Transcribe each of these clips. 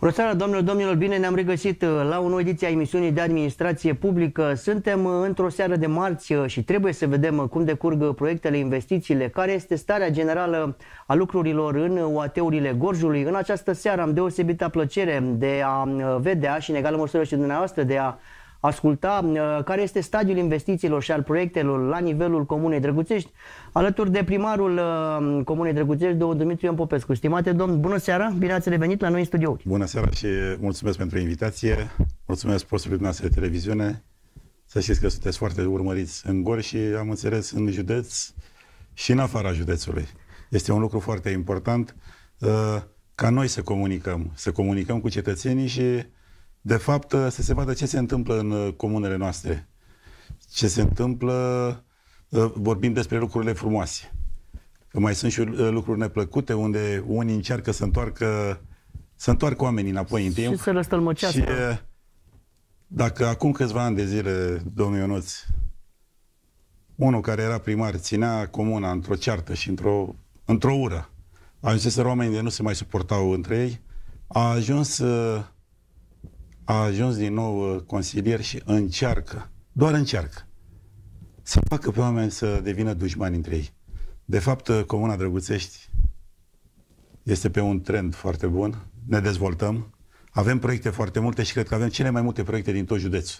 Bună seara, doamnelor, domnilor, bine ne-am regăsit la o nouă ediție a emisiunii de administrație publică. Suntem într-o seară de marți și trebuie să vedem cum decurg proiectele, investițiile, care este starea generală a lucrurilor în UAT-urile Gorjului. În această seară am deosebită plăcere de a vedea și în egală măsură și dumneavoastră de a asculta care este stadiul investițiilor și al proiectelor la nivelul Comunei Drăguțești, alături de primarul Comunei Drăguțești, domnul Dumitru Ion Popescu. Stimate domn, bună seara, bine ați revenit la noi în studiouri. Bună seara și mulțumesc pentru invitație, mulțumesc postului noastră de televiziune. Să știți că sunteți foarte urmăriți în Gorj și am înțeles în județ și în afara județului. Este un lucru foarte important ca noi să comunicăm cu cetățenii și de fapt să se vadă ce se întâmplă în comunele noastre. Ce se întâmplă, vorbim despre lucrurile frumoase. Că mai sunt și lucruri neplăcute unde unii încearcă să întoarcă oamenii înapoi în timp. Și să răstălmăcească. Și dacă acum câțiva ani de zile, domnul Ionuț, unul care era primar, ținea comuna într-o ceartă și într-o ură, ajunseseră oamenii de nu se mai suportau între ei, a ajuns din nou consilier și doar încearcă, să facă pe oameni să devină dușmani între ei. De fapt, Comuna Drăguțești este pe un trend foarte bun, ne dezvoltăm, avem proiecte foarte multe și cred că avem cele mai multe proiecte din tot județul.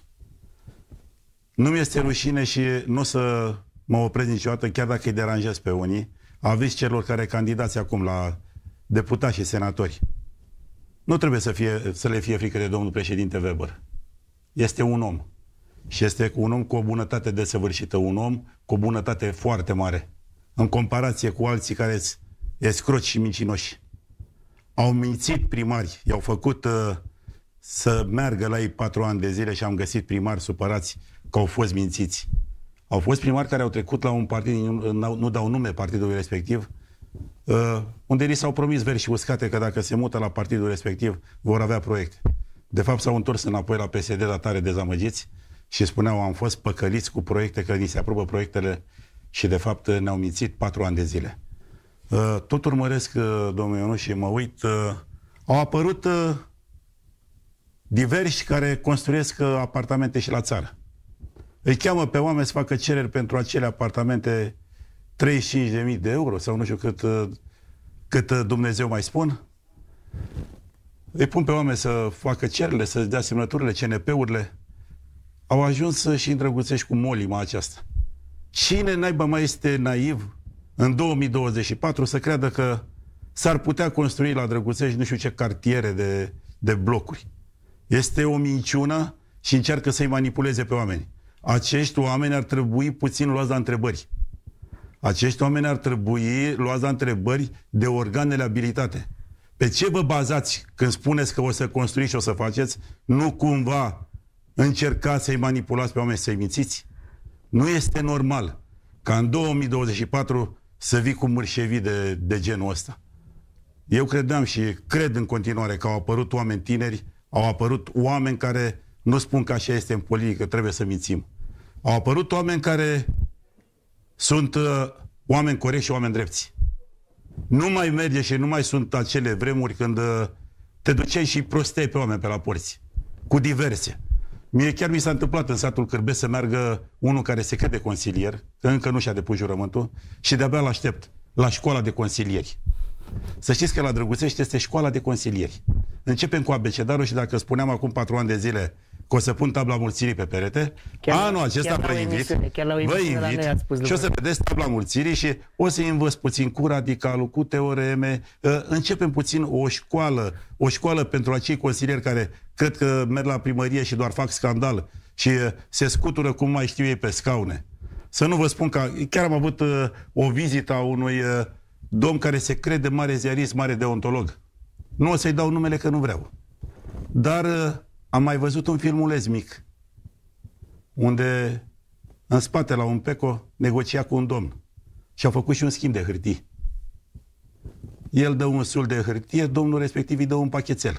Nu mi este rușine și nu o să mă opresc niciodată, chiar dacă îi deranjez pe unii, aviz celor care candidați acum la deputați și senatori. Nu trebuie să le fie frică de domnul președinte Weber. Este un om. Și este un om cu o bunătate desăvârșită. Un om cu o bunătate foarte mare. În comparație cu alții care sunt escroci și mincinoși. Au mințit primari. I-au făcut să meargă la ei 4 ani de zile și am găsit primari supărați că au fost mințiți. Au fost primari care au trecut la un partid, nu dau nume partidului respectiv, unde li s-au promis veri și uscate că dacă se mută la partidul respectiv vor avea proiecte. De fapt s-au întors înapoi la PSD, dar tare dezamăgiți și spuneau am fost păcăliți cu proiecte, că ni se aprobă proiectele și de fapt ne-au mințit 4 ani de zile. Tot urmăresc, domnul Ionuț, și mă uit, au apărut diversi care construiesc apartamente și la țară. Îi cheamă pe oameni să facă cereri pentru acele apartamente 35.000 de euro sau nu știu cât Dumnezeu mai spun. Îi pun pe oameni să facă cererile, să dea semnăturile, CNP-urile. Au ajuns și în Drăguțești cu molima aceasta. Cine naiba mai este naiv în 2024 să creadă că s-ar putea construi la Drăguțești nu știu ce cartiere de blocuri? Este o minciună și încearcă să-i manipuleze pe oameni. Acești oameni ar trebui puțin luați la întrebări. Acești oameni ar trebui luați la întrebări de organele abilitate. Pe ce vă bazați când spuneți că o să construiți și o să faceți? Nu cumva încercați să-i manipulați pe oameni, să-i mințiți? Nu este normal ca în 2024 să vii cu mărșevii de genul ăsta. Eu credeam și cred în continuare că au apărut oameni tineri, au apărut oameni care nu spun că așa este în politică, trebuie să mințim. Au apărut oameni care sunt oameni corecți și oameni drepți. Nu mai merge și nu mai sunt acele vremuri când te duceai și prosteai pe oameni pe la porți. Cu diverse. Chiar mi s-a întâmplat în satul Cârbet să meargă unul care se crede consilier, că încă nu și-a depus jurământul, și de-abia l-aștept la școala de consilieri. Să știți că la Drăguțești este școala de consilieri. Începem cu abecedarul și dacă spuneam acum 4 ani de zile că o să pun tabla mulțirii pe perete, anul acesta vă invit și o să vedeți tabla mulțirii și o să învăț puțin cu radicalul, cu teoreme. Începem puțin o școală pentru acei consilieri care cred că merg la primărie și doar fac scandal și se scutură cum mai știu ei pe scaune. Să nu vă spun că chiar am avut o vizită a unui domn care se crede mare ziarist, mare deontolog. Nu o să-i dau numele că nu vreau. Dar am mai văzut un filmuleț mic unde în spate la un peco negocia cu un domn și a făcut și un schimb de hârtii. El dă un sul de hârtie, domnul respectiv îi dă un pachetel.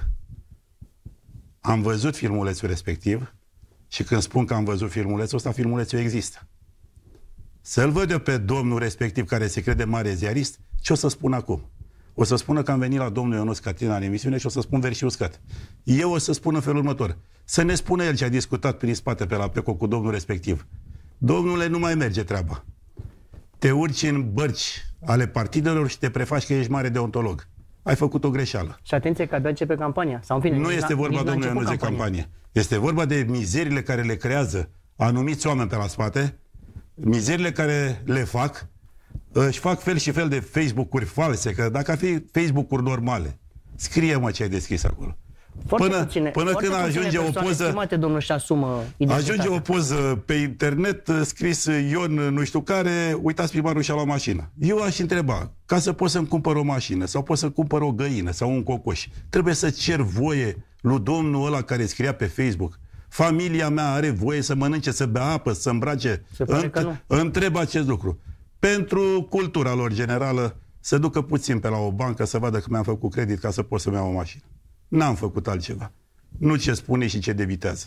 Am văzut filmulețul respectiv și când spun că am văzut filmulețul ăsta, filmulețul există. Să-l văd eu pe domnul respectiv care se crede mare ziarist, ce o să spun acum? o să spună că am venit la domnul Ionuț Catina în emisiune și o să spun versi uscat. Eu o să spun în felul următor. Să ne spună el ce a discutat prin spate pe la PECO cu domnul respectiv. Domnule, nu mai merge treaba. Te urci în bărci ale partidelor și te prefaci că ești mare deontolog. Ai făcut o greșeală. Și atenție că abia începe campania. Sau, în fine, nu este vorba, domnule Ionuț, de campanie. Este vorba de mizerile care le creează anumiți oameni pe la spate, mizerile care le fac, își fac fel și fel de Facebook-uri false, că dacă ar fi Facebook-uri normale, scrie-mă ce ai deschis acolo. Până când ajunge o poză, ajunge o poză pe internet scris Ion nu știu care, uitați, primarul și-a luat mașină. Eu aș întreba, ca să pot să-mi cumpăr o mașină sau pot să cumpăr o găină sau un cocoș, trebuie să cer voie lui domnul ăla care scria pe Facebook. Familia mea are voie să mănânce, să bea apă, să îmbrace. Întreb acest lucru. Pentru cultura lor generală, să ducă puțin pe la o bancă să vadă că mi-am făcut credit ca să pot să-mi iau o mașină. N-am făcut altceva. Nu ce spune și ce debitează.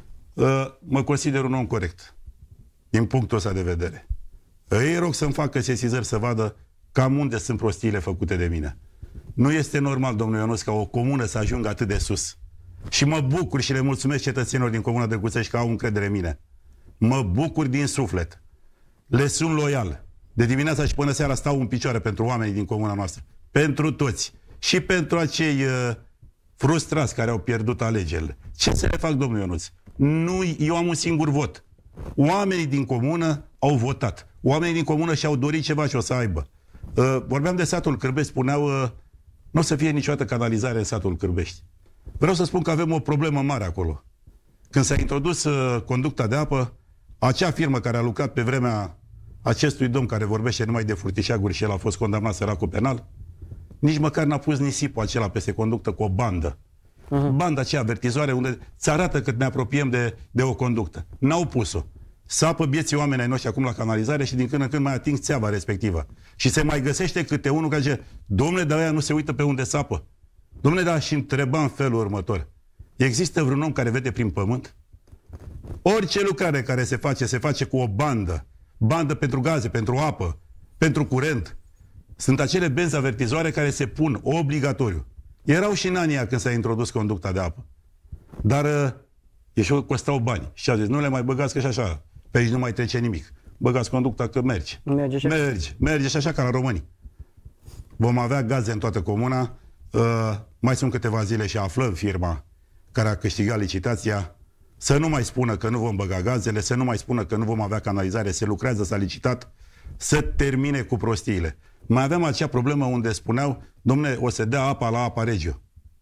Mă consider un om corect, din punctul ăsta de vedere. Îi rog să-mi facă sesizări să vadă cam unde sunt prostiile făcute de mine. Nu este normal, domnul Ionuț, ca o comună să ajungă atât de sus. Și mă bucur și le mulțumesc cetățenilor din Comuna Drăguțăști că au încredere în mine. Mă bucur din suflet. Le sunt loial. De dimineața și până seara stau în picioare pentru oamenii din comuna noastră. Pentru toți. Și pentru acei frustrați care au pierdut alegerile. Ce să le fac, domnul Ionuț? Nu, eu am un singur vot. Oamenii din comună au votat. Oamenii din comună și-au dorit ceva și o să aibă. Vorbeam de satul Cârbești, spuneau nu o să fie niciodată canalizare în satul Cârbești. Vreau să spun că avem o problemă mare acolo. Când s-a introdus conducta de apă, acea firmă care a lucrat pe vremea acestui domn care vorbește numai de furtișaguri și el a fost condamnat săracul penal, nici măcar n-a pus nisipul acela peste conductă cu o bandă. Banda aceea avertizoare unde îți arată cât ne apropiem de o conductă. N-au pus-o. Sapă bieții oameni ai noștri acum la canalizare și din când în când mai ating țeava respectivă. Și se mai găsește câte unul care zice, dom'le, dar ăia nu se uită pe unde sapă. Dom'le, dar și întreba în felul următor. Există vreun om care vede prin pământ? Orice lucrare care se face cu o bandă. Bandă pentru gaze, pentru apă, pentru curent. Sunt acele benzi avertizoare care se pun obligatoriu. Erau și în anii când s-a introdus conducta de apă. Dar și costau bani. Și a zis, nu le mai băgați că și așa, pe aici nu mai trece nimic. Băgați conducta că merge. Merge și așa ca la români. Vom avea gaze în toată comuna. Mai sunt câteva zile și aflăm firma care a câștigat licitația să nu mai spună că nu vom băga gazele, să nu mai spună că nu vom avea canalizare, se lucrează, s-a licitat, să termine cu prostiile. Mai aveam acea problemă unde spuneau, dom'le, o să dea apa la Apa Regio,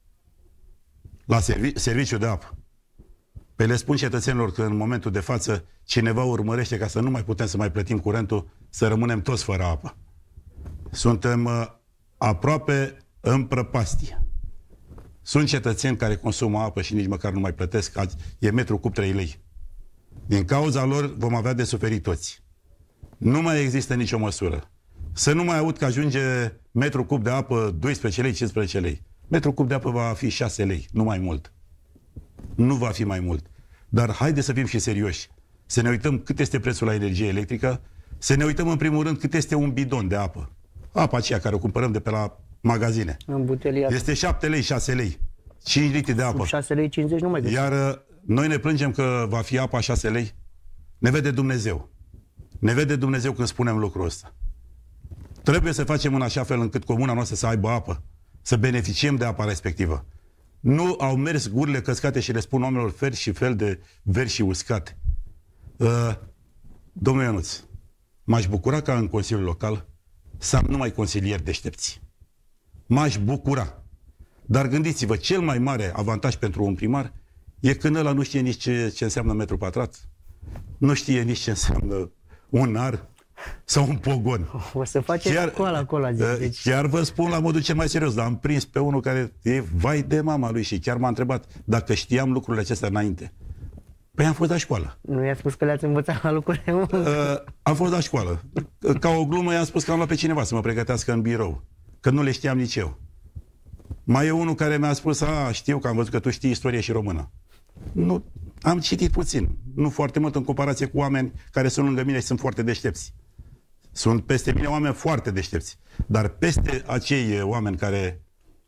la serviciu de apă. Pe le spun cetățenilor că în momentul de față cineva urmărește ca să nu mai putem să mai plătim curentul, să rămânem toți fără apă. Suntem aproape în prăpastie. Sunt cetățeni care consumă apă și nici măcar nu mai plătesc, e metru cub 3 lei. Din cauza lor vom avea de suferit toți. Nu mai există nicio măsură. Să nu mai aud că ajunge metru cub de apă 12 lei, 15 lei. Metru cub de apă va fi 6 lei, nu mai mult. Nu va fi mai mult. Dar haide să fim și serioși. Să ne uităm cât este prețul la energie electrică, să ne uităm în primul rând cât este un bidon de apă. Apa aceea care o cumpărăm de pe la magazine. Este 7 lei, 6 lei. 5 litri de apă. Sub 6 lei 50 nu mai găsim. Iar noi ne plângem că va fi apa 6 lei. Ne vede Dumnezeu. Ne vede Dumnezeu când spunem lucrul ăsta. Trebuie să facem în așa fel încât comuna noastră să aibă apă. Să beneficiem de apa respectivă. Nu au mers gurile căscate și le spun oamenilor fel și fel de versi uscate. Domnule Ionuț, m-aș bucura ca în Consiliul Local să am numai consilieri deștepți. M-aș bucura. Dar gândiți-vă, cel mai mare avantaj pentru un primar e când ăla nu știe nici ce înseamnă metru pătrat, nu știe nici ce înseamnă un ar sau un pogon. O să facem acolo. Deci... Chiar vă spun la modul cel mai serios, dar am prins pe unul care e vai de mama lui și chiar m-a întrebat dacă știam lucrurile acestea înainte. Păi am fost la școală. Nu i-a spus că le-ați învățat la lucruri? Am fost la școală. Ca o glumă i-am spus că am luat pe cineva să mă pregătească în birou. Că nu le știam nici eu. Mai e unul care mi-a spus, știu că am văzut că tu știi istorie și română. Nu, am citit puțin. Nu foarte mult în comparație cu oameni care sunt lângă mine și sunt foarte deștepți. Sunt peste mine oameni foarte deștepți. Dar peste acei oameni care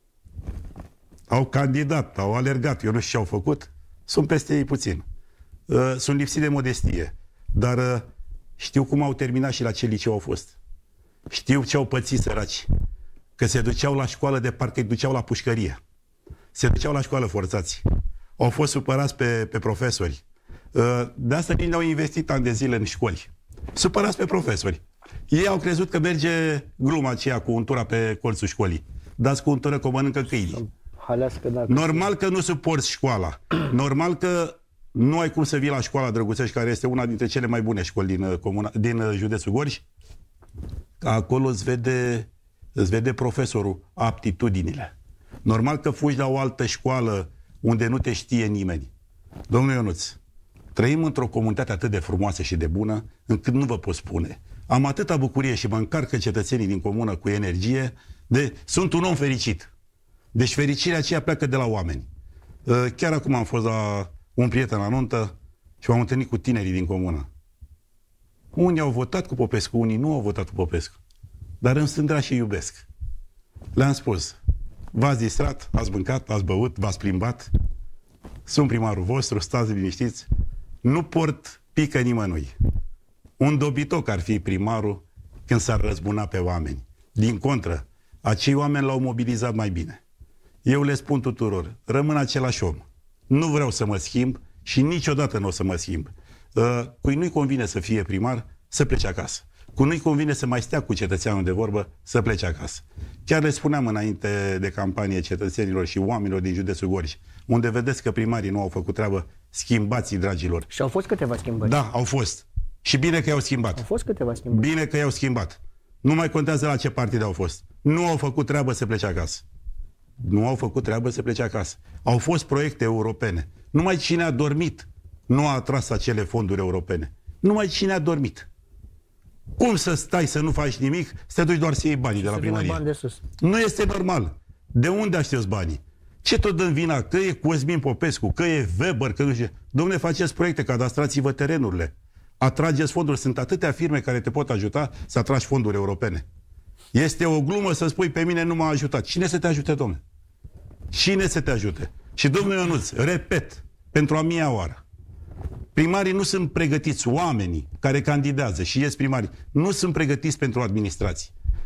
au candidat, au alergat, eu nu știu ce au făcut, sunt peste ei puțin. Sunt lipsiți de modestie. Dar știu cum au terminat și la ce liceu au fost. Știu ce au pățit săraci. Că se duceau la școală de parcă îi duceau la pușcărie. Se duceau la școală forțați. Au fost supărați pe profesori. De asta nici n-au investit ani de zile în școli. Supărați pe profesori. Ei au crezut că merge gluma aceea cu untura pe colțul școlii. Dați cu untură că o mănâncă câinii. Normal că nu suporți școala. Normal că nu ai cum să vii la școala Drăguțești, care este una dintre cele mai bune școli din județul Gorj. Acolo îți vede profesorul aptitudinile. Normal că fugi la o altă școală unde nu te știe nimeni. Domnul Ionuț, trăim într-o comunitate atât de frumoasă și de bună, încât nu vă pot spune. Am atâta bucurie și mă încarcă cetățenii din comună cu energie, sunt un om fericit. Deci fericirea aceea pleacă de la oameni. Chiar acum am fost la un prieten la nuntă și m-am întâlnit cu tinerii din comună. Unii au votat cu Popescu, unii nu au votat cu Popescu. Dar îmi sunt dragi și iubesc. Le-am spus, v-ați distrat, ați mâncat, ați băut, v-ați plimbat, sunt primarul vostru, stați liniștiți, nu port pică nimănui. Un dobitoc ar fi primarul când s-ar răzbuna pe oameni. Din contră, acei oameni l-au mobilizat mai bine. Eu le spun tuturor, rămân același om. Nu vreau să mă schimb și niciodată nu o să mă schimb. Cui nu-i convine să fie primar, să plece acasă. Cui nu-i convine să mai stea cu cetățeanul de vorbă, să plece acasă. Chiar le spuneam înainte de campanie cetățenilor și oamenilor din județul Gorj, unde vedeți că primarii nu au făcut treabă, schimbați-i, dragilor. Și au fost câteva schimbări. Da, au fost. Și bine că i-au schimbat. Au fost câteva schimbări. Bine că i-au schimbat. Nu mai contează la ce partid au fost. Nu au făcut treabă să plece acasă. Nu au făcut treabă să plece acasă. Au fost proiecte europene. Numai cine a dormit nu a atras acele fonduri europene. Numai cine a dormit. Cum să stai să nu faci nimic, să te duci doar să iei banii de la primărie? Bani de sus. Nu este normal. De unde aștepți banii? Ce tot dă în vina? Că e Cosmin Popescu, că e Weber, că nu știu. Dom'le, faceți proiecte, cadastrați-vă terenurile. Atrageți fonduri. Sunt atâtea firme care te pot ajuta să atragi fonduri europene. Este o glumă să spui pe mine nu m-a ajutat. Cine să te ajute, domnule? Cine să te ajute? Și domnul Ionuț, repet, pentru a mia oară, primarii nu sunt pregătiți, oamenii care candidează și ies primari, nu sunt pregătiți pentru administrație.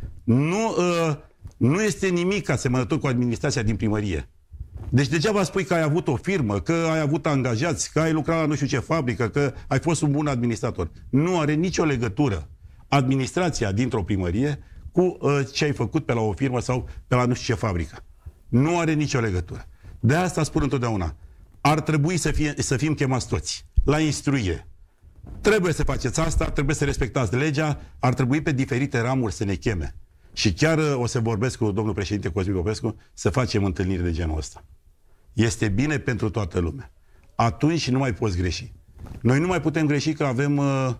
Nu este nimic asemănător cu administrația din primărie. Deci degeaba spui că ai avut o firmă, că ai avut angajați, că ai lucrat la nu știu ce fabrică, că ai fost un bun administrator. Nu are nicio legătură administrația dintr-o primărie cu ce ai făcut pe la o firmă sau pe la nu știu ce fabrică. Nu are nicio legătură. De asta spun întotdeauna. Ar trebui să fim chemați toți la instruire. Trebuie să faceți asta, trebuie să respectați legea, ar trebui pe diferite ramuri să ne cheme. Și chiar o să vorbesc cu domnul președinte Cosmin Popescu să facem întâlniri de genul ăsta. Este bine pentru toată lumea. Atunci nu mai poți greși. Noi nu mai putem greși că avem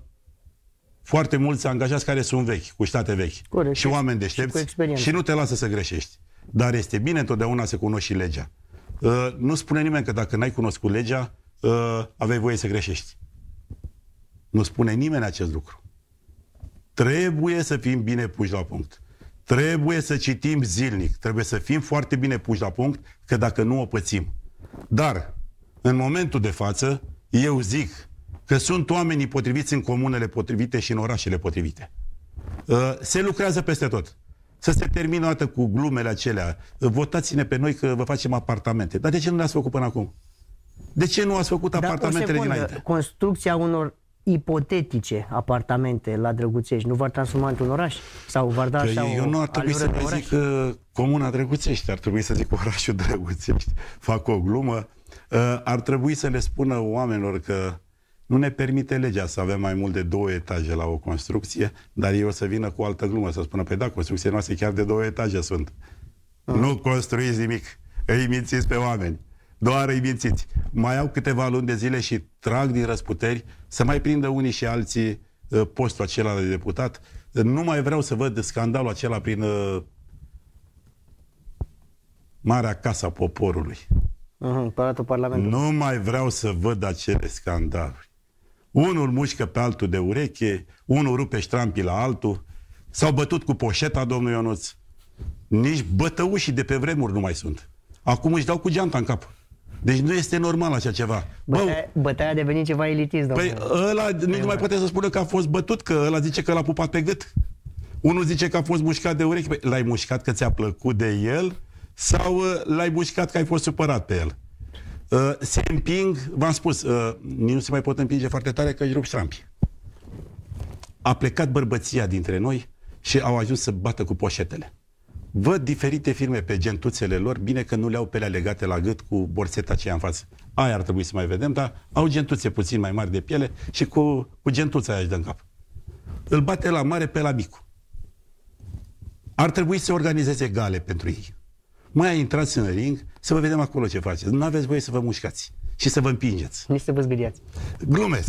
foarte mulți angajați care sunt vechi, cu state vechi. Corect. Și oameni deștepți și nu te lasă să greșești. Dar este bine întotdeauna să cunoști și legea. Nu spune nimeni că dacă n-ai cunoscut legea, aveai voie să greșești. Nu spune nimeni acest lucru. Trebuie să fim bine puși la punct. Trebuie să citim zilnic. Trebuie să fim foarte bine puși la punct, că dacă nu o pățim. Dar, în momentul de față, eu zic că sunt oamenii potriviți în comunele potrivite și în orașele potrivite. Se lucrează peste tot. Să se termină o dată cu glumele acelea. Votați-ne pe noi că vă facem apartamente. Dar de ce nu le-ați făcut până acum? De ce nu ați făcut apartamentele dinainte? Construcția unor ipotetice apartamente la Drăguțești nu v-ar transforma într-un oraș? Sau v-ar da așa eu nu ar trebui să zic comuna Drăguțești, ar trebui să zic orașul Drăguțești. Fac o glumă. Ar trebui să le spună oamenilor că nu ne permite legea să avem mai mult de 2 etaje la o construcție, dar ei o să vină cu o altă glumă, să spună, pe da, construcțiile noastre chiar de 2 etaje sunt. Nu construiți nimic, îi mințiți pe oameni. Doar îi mințiți. Mai au câteva luni de zile și trag din răsputeri să mai prindă unii și alții postul acela de deputat. Nu mai vreau să văd scandalul acela prin Marea Casa Poporului. Palatul Parlamentului. Nu mai vreau să văd acele scandaluri. Unul mușcă pe altul de ureche, unul rupe ștrampii la altul. s-au bătut cu poșeta, domnul Ionuț. Nici bătăușii de pe vremuri nu mai sunt. Acum își dau cu geanta în cap. Deci nu este normal așa ceva. Bătaia a devenit ceva elitist, domnule. Păi ăla nici nu mai poate să spună că a fost bătut, că ăla zice că l-a pupat pe gât. Unul zice că a fost mușcat de urechi. Păi, l-ai mușcat că ți-a plăcut de el sau l-ai mușcat că ai fost supărat pe el? Se împing, v-am spus, nu se mai pot împinge foarte tare că își rup ștrampii. A plecat bărbăția dintre noi și au ajuns să bată cu poșetele. Văd diferite firme pe gentuțele lor, bine că nu le-au pe alea legate la gât cu borțeta aceea în față. Aia ar trebui să mai vedem, dar au gentuțe puțin mai mari de piele și cu gentuța aia își dă în cap. Îl bate la mare pe la micu. Ar trebui să organizeze gale pentru ei. Mai intrați în ring să vă vedem acolo ce faceți. Nu aveți voie să vă mușcați și să vă împingeți. Nici să vă zgâriați. Glumesc.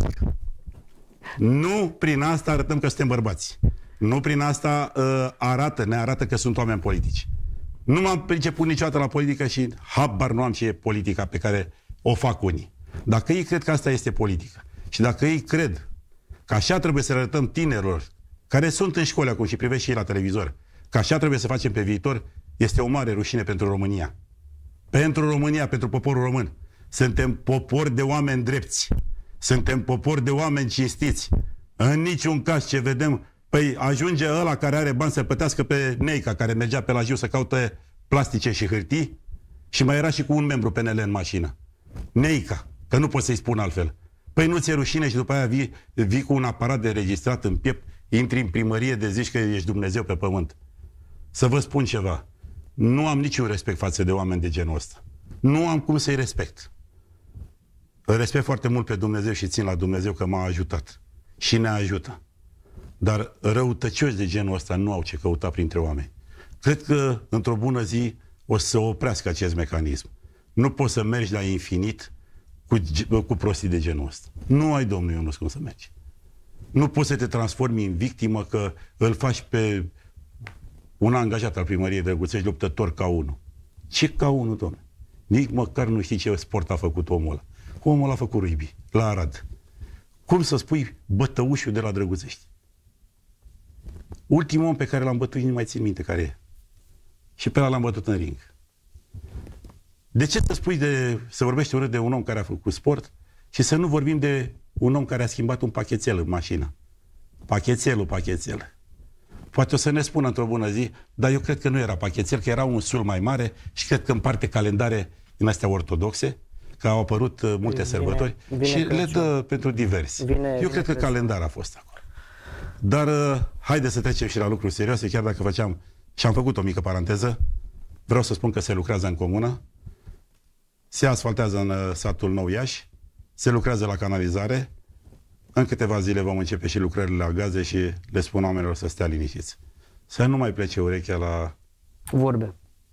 Nu prin asta arătăm că suntem bărbați. Nu prin asta ne arată că sunt oameni politici. Nu m-am priceput niciodată la politică și habar nu am ce e politica pe care o fac unii. Dacă ei cred că asta este politică și dacă ei cred că așa trebuie să arătăm tinerilor care sunt în școli acum și privesc și ei la televizor, că așa trebuie să facem pe viitor, este o mare rușine pentru România. Pentru România, pentru poporul român. Suntem popor de oameni drepți. Suntem popor de oameni cinstiți. În niciun caz ce vedem, păi ajunge ăla care are bani să plătească pe Neica, care mergea pe la Jiu să caute plastice și hârtii și mai era și cu un membru PNL în mașină. Neica, că nu pot să-i spun altfel. Păi nu ți-e rușine și după aia vii cu un aparat de registrat în piept, intri în primărie de zici că ești Dumnezeu pe pământ. Să vă spun ceva. Nu am niciun respect față de oameni de genul ăsta. Nu am cum să-i respect. Îl respect foarte mult pe Dumnezeu și țin la Dumnezeu că m-a ajutat. Și ne ajută. Dar răutăcioși de genul ăsta nu au ce căuta printre oameni. Cred că într-o bună zi o să se oprească acest mecanism. Nu poți să mergi la infinit cu prostii de genul ăsta. Nu ai, domnul Ionuț, cum să mergi. Nu poți să te transformi în victimă că îl faci pe un angajat al primăriei Drăguțești luptător ca unul. Ce ca unul, domnule? Nici măcar nu știi ce sport a făcut omul ăla. Omul ăla a făcut rugby la Arad. Cum să spui bătăușul de la Drăguțești? Ultimul om pe care l-am bătut, nu mai țin minte care e. Și pe ăla l-am bătut în ring. De ce să vorbești urât de un om care a făcut sport și să nu vorbim de un om care a schimbat un pachetel în mașină? Pachetel. Poate o să ne spună într-o bună zi, dar eu cred că nu era pachetel, că era un sul mai mare și cred că împarte calendare în astea ortodoxe, că au apărut multe sărbători și le dă pentru divers. Eu cred că calendar a fost acolo. Dar haide să trecem și la lucruri serioase, chiar dacă făceam, și am făcut o mică paranteză, vreau să spun că se lucrează în comună, se asfaltează în satul Nou Iași, se lucrează la canalizare, în câteva zile vom începe și lucrările la gaze și le spun oamenilor să stea liniștiți. Să nu mai plece urechea la vorbe.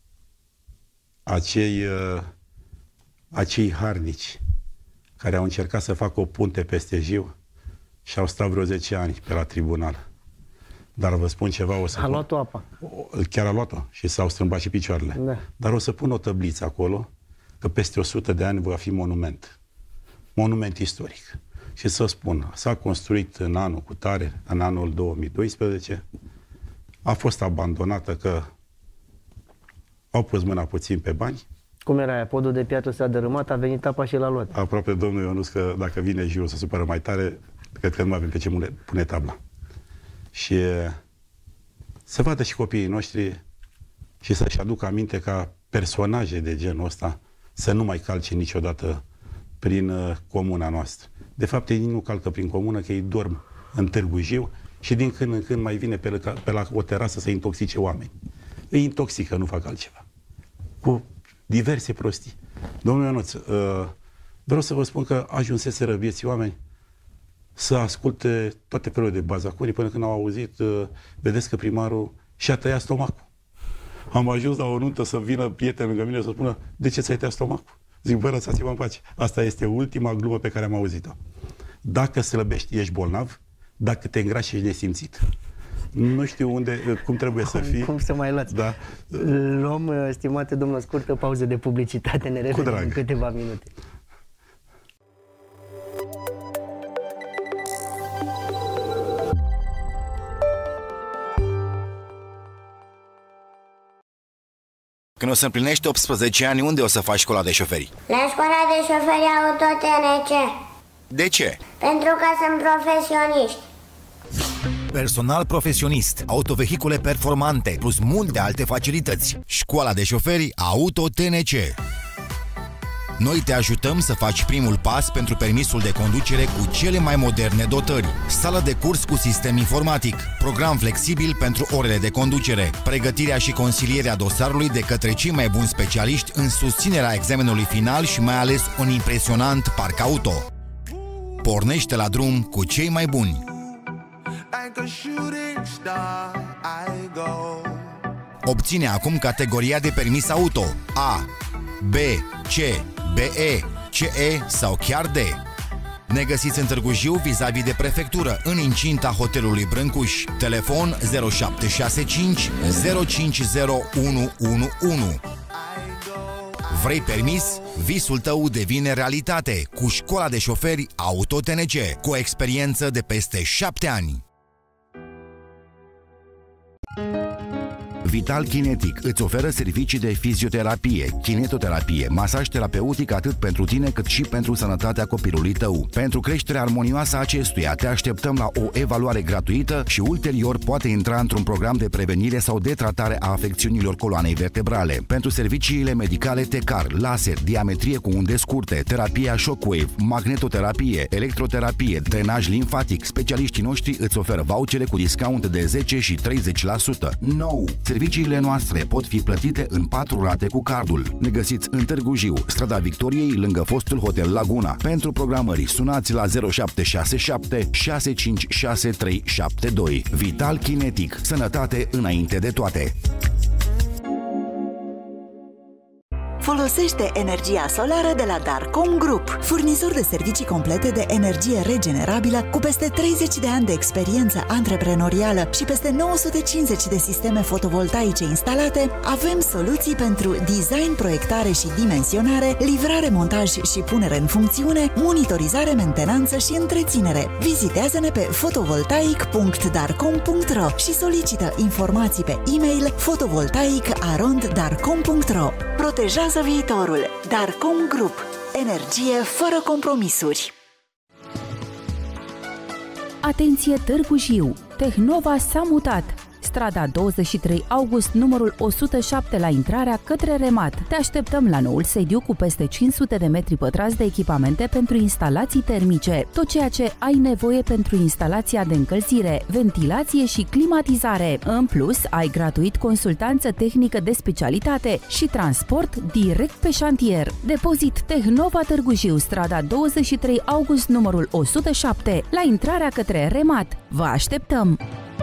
Acei harnici care au încercat să facă o punte peste Jiu și au stat vreo 10 ani pe la tribunal. Dar vă spun ceva, o să a luat-o apa. Chiar a luat-o și s-au strâmbat și picioarele. Da. Dar o să pun o tăbliță acolo, că peste 100 de ani va fi monument. Monument istoric. Și să spun, s-a construit în anul cu tare, în anul 2012, a fost abandonată că au pus mâna puțin pe bani. Cum era aia? Podul de piatră s-a dărâmat, a venit apa și l-a luat. Aproape, domnul Ionuț, că dacă vine Jiu să supără mai tare, cred că nu avem pe ce pune tabla. Și să vadă și copiii noștri și să-și aducă aminte ca personaje de genul ăsta să nu mai calce niciodată prin comuna noastră. De fapt, ei nu calcă prin comună, că ei dorm în Târgu Jiu și din când în când mai vine pe la o terasă să intoxice oameni. Îi intoxică, nu fac altceva. Cu diverse prostii. Domnul Ionuț, vreau să vă spun că ajunseseră vieții oameni să asculte toate felurile de bazacurii până când au auzit, vedeți că primarul și-a tăiat stomacul. Am ajuns la o nuntă să vină prieteni lângă mine să spună, de ce ți-ai tăiat stomacul? Zic, bă, lăsați-mă în pace. Asta este ultima glumă pe care am auzit-o. Dacă slăbești, ești bolnav, dacă te îngrași, ești nesimțit. Nu știu cum trebuie să fii. Cum să mai luați. Da. Luăm, stimate domnul, scurtă pauză de publicitate, ne revedem în câteva minute. Când o să împlinești 18 ani, unde o să faci școala de șoferi? La școala de șoferi auto TNC. De ce? Pentru că sunt profesioniști. Personal profesionist, autovehicule performante, plus multe alte facilități. Școala de șoferi Auto TNC. Noi te ajutăm să faci primul pas pentru permisul de conducere cu cele mai moderne dotări. Sală de curs cu sistem informatic, program flexibil pentru orele de conducere, pregătirea și consilierea dosarului de către cei mai buni specialiști în susținerea examenului final și mai ales un impresionant parc auto. Pornește la drum cu cei mai buni. Obține acum categoria de permis auto A, B, C, BE, CE sau chiar D. Ne găsiți în Târgu Jiu, vis-a-vis de prefectură, în incinta hotelului Brâncuș. Telefon 0765 050111. Vrei permis? Visul tău devine realitate cu școala de șoferi Auto TNC, cu o experiență de peste 7 ani. Vital Kinetic îți oferă servicii de fizioterapie, kinetoterapie, masaj terapeutic atât pentru tine cât și pentru sănătatea copilului tău. Pentru creșterea armonioasă a acestuia te așteptăm la o evaluare gratuită și ulterior poate intra într-un program de prevenire sau de tratare a afecțiunilor coloanei vertebrale. Pentru serviciile medicale TECAR, laser, diametrie cu unde scurte, terapia shockwave, magnetoterapie, electroterapie, drenaj limfatic, specialiștii noștri îți oferă vouchere cu discount de 10 și 30%. Nou! Serviciile noastre pot fi plătite în 4 rate cu cardul. Ne găsiți în Târgu Jiu, strada Victoriei, lângă fostul Hotel Laguna. Pentru programări, sunați la 0767 656372. Vital Kinetic. Sănătate înainte de toate. Folosește energia solară de la Darcom Group, furnizor de servicii complete de energie regenerabilă cu peste 30 de ani de experiență antreprenorială și peste 950 de sisteme fotovoltaice instalate. Avem soluții pentru design, proiectare și dimensionare, livrare, montaj și punere în funcțiune, monitorizare, mentenanță și întreținere. Vizitează-ne pe fotovoltaic.darcom.ro și solicită informații pe e-mail fotovoltaic@darcom.ro. Protejează viitorul. Darcom Group. Energie fără compromisuri. Atenție Târgu Jiu! Tehnova s-a mutat! Strada 23 August, numărul 107 la intrarea către Remat. Te așteptăm la noul sediu cu peste 500 de metri pătrați de echipamente pentru instalații termice. Tot ceea ce ai nevoie pentru instalația de încălzire, ventilație și climatizare. În plus, ai gratuit consultanță tehnică de specialitate și transport direct pe șantier. Depozit Tehnova Târgu Jiu, strada 23 August, numărul 107, la intrarea către Remat. Vă așteptăm!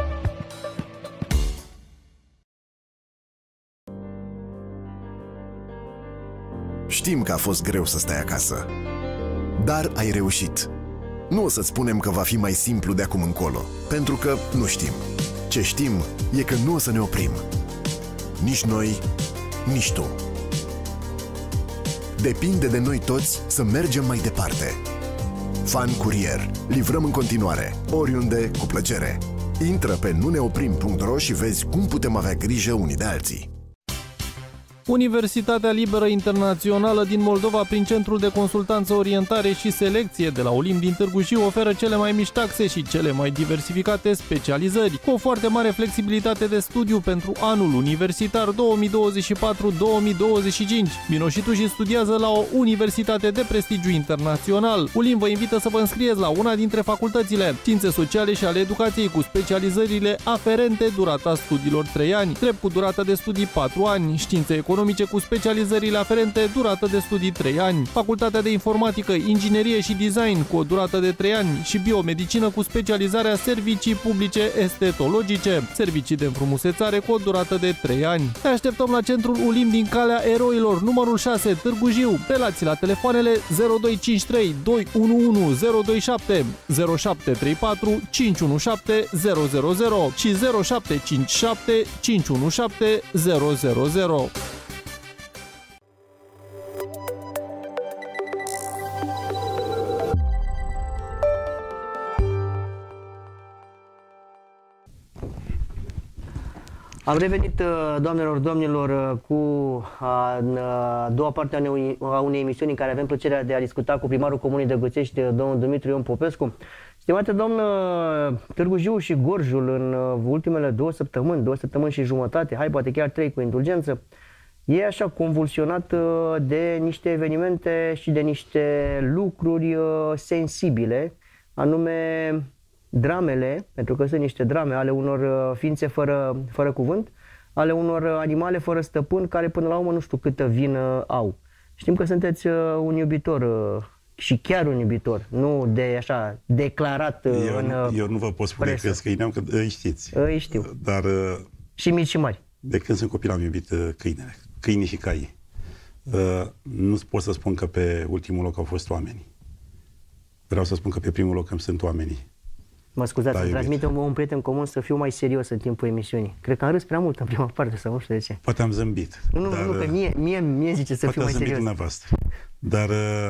Știm că a fost greu să stai acasă, dar ai reușit. Nu o să spunem că va fi mai simplu de acum încolo, pentru că nu știm. Ce știm e că nu o să ne oprim. Nici noi, nici tu. Depinde de noi toți să mergem mai departe. Fan Curier. Livrăm în continuare, oriunde, cu plăcere. Intră pe nuneoprim.ro și vezi cum putem avea grijă unii de alții. Universitatea Liberă Internațională din Moldova, prin Centrul de Consultanță, Orientare și Selecție de la Olimp din Târgu Jiu, oferă cele mai mici taxe și cele mai diversificate specializări, cu o foarte mare flexibilitate de studiu pentru anul universitar 2024-2025. Vino și tu și studiază la o universitate de prestigiu internațional. Olimp vă invită să vă înscrieți la una dintre facultățile Științe Sociale și ale Educației, cu specializările aferente, durata studiilor 3 ani, drept cu durata de studii 4 ani, științe economice cu specializările aferente, durată de studii 3 ani, Facultatea de Informatică, Inginerie și Design cu o durată de 3 ani și Biomedicină cu specializarea Servicii Publice Estetologice, Servicii de Înfrumusețare cu o durată de 3 ani. Te așteptăm la Centrul Olimp din Calea Eroilor, numărul 6, Târgu Jiu. Relații la telefoanele 0253 211 027, 0734 517 000 și 0757 517 000. Am revenit, doamnelor, domnilor, cu a doua parte a unei emisiuni în care avem plăcerea de a discuta cu primarul Comunei Dăgățești, domnul Dumitru Ion Popescu. Stimate doamnă, Târgu Jiu și Gorjul în ultimele 2 săptămâni și jumătate, hai poate chiar 3 cu indulgență, e așa convulsionat de niște evenimente și de niște lucruri sensibile, anume dramele, pentru că sunt niște drame ale unor ființe fără cuvânt, ale unor animale fără stăpân, care până la urmă nu știu câtă vină au. Știm că sunteți un iubitor și chiar un iubitor, nu de așa declarat eu nu vă pot spune că câine am, că îi știți. Îi știu. Dar și mici și mari. De când sunt copil am iubit câinele, câinii și caii. Nu pot să spun că pe ultimul loc au fost oamenii. Vreau să spun că pe primul loc îmi sunt oamenii. Mă scuzați, îmi transmite un prieten comun să fiu mai serios în timpul emisiunii. Cred că am râs prea mult în prima parte, sau nu știu de ce. Poate am zâmbit. Nu, că mie zice să fiu mai serios. Dumneavoastră. Dar